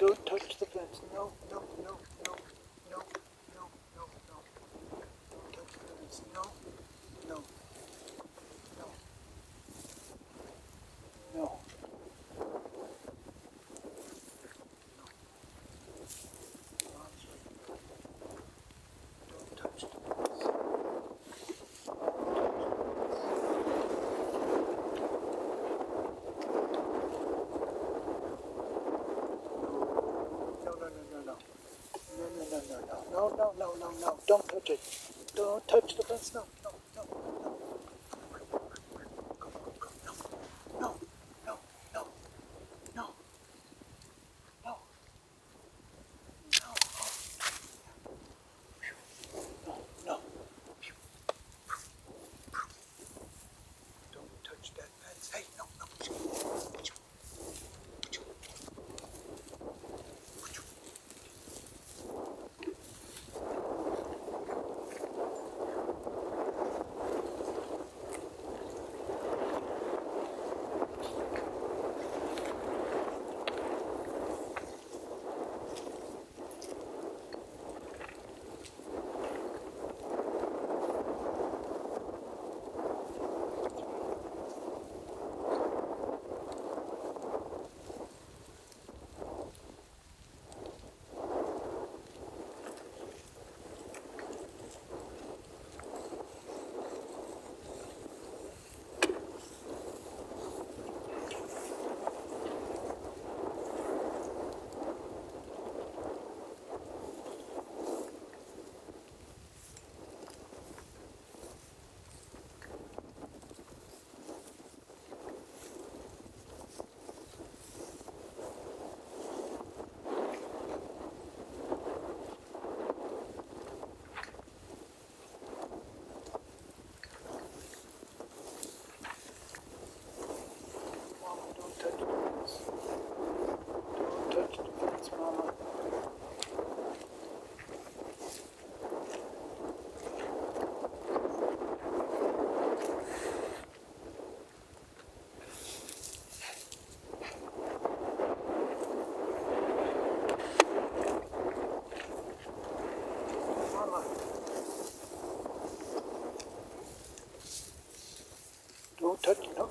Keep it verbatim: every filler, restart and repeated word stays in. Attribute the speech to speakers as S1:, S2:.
S1: don't touch the fence. No, no, no, no, no, no, no, no. Don't touch the fence. No, no, no, no. Mom's right. Don't touch the fence. No, no, no, no, no. No, no, no, no, no, no, no, no, no, no. Don't touch it. Don't touch the fence. No, no, no, no. Go, go, go. No, no, no, no, no, no, no. No, no. Don't touch that fence. Hey, no, no. Don't touch, no,